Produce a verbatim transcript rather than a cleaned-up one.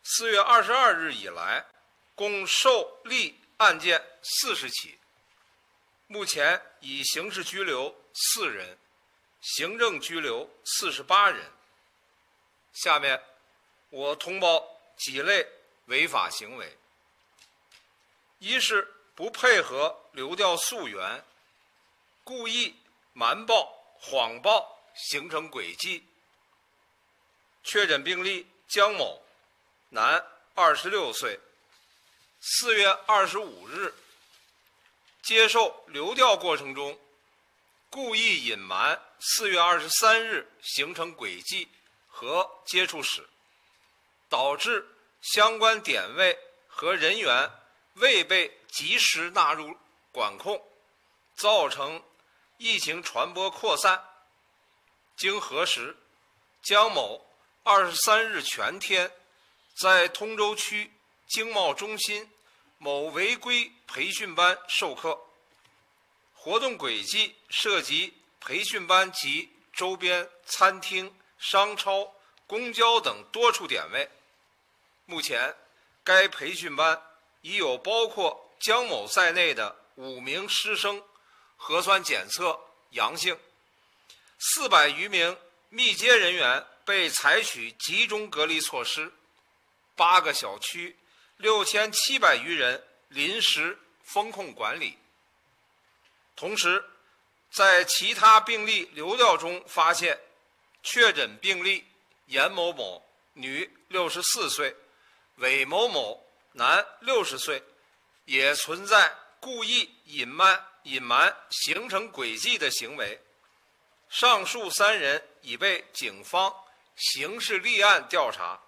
四月二十二日以来，共受立案件四十起，目前已刑事拘留四人，行政拘留四十八人。下面我通报几类违法行为：一是不配合流调溯源，故意瞒报、谎报形成轨迹。确诊病例江某，男，二十六岁，四月二十五日接受流调过程中，故意隐瞒四月二十三日形成轨迹和接触史，导致相关点位和人员未被及时纳入管控，造成疫情传播扩散。经核实，江某二十三日全天在通州区经贸中心某违规培训班授课，活动轨迹涉及培训班及周边餐厅、商超、公交等多处点位。目前，该培训班已有包括江某在内的五名师生核酸检测阳性，四百余名密接人员被采取集中隔离措施，八个小区六千七百余人临时封控管理。同时，在其他病例流调中发现，确诊病例严某某，女，六十四岁，韦某某，男，六十岁，也存在故意隐瞒、隐瞒形成轨迹的行为。上述三人已被警方刑事立案调查。